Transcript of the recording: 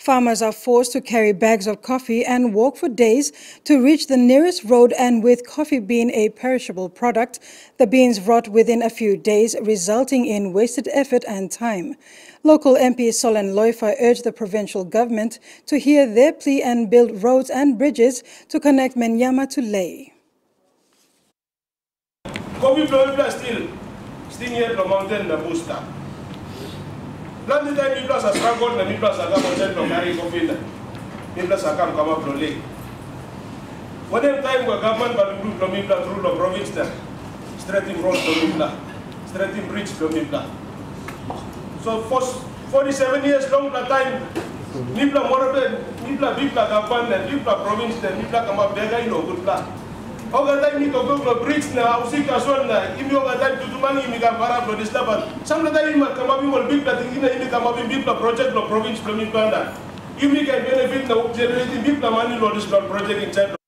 Farmers are forced to carry bags of coffee and walk for days to reach the nearest road, and with coffee being a perishable product, the beans rot within a few days, resulting in wasted effort and time. Local MP Solen Loifa urged the provincial government to hear their plea and build roads and bridges to connect Menyamya to Ley. Coffee blowing still here the mountain the booster. Plenty time people are struggled and people are going to carry coffee. People are come up to Ley. When the time the government but group from people through the province there, straighting roads to people, straighting bridge to people. So for 47 years long the time, people Morobe, people government, people province, people come up there, good plan. Oga time ni to go to bridge na usika sona imi oga time to tumangi imi ka para pro distaban samla time ma kama bi mol big plating imi kama bi big project no province from Uganda imi ka benefit na generate big money lo this project in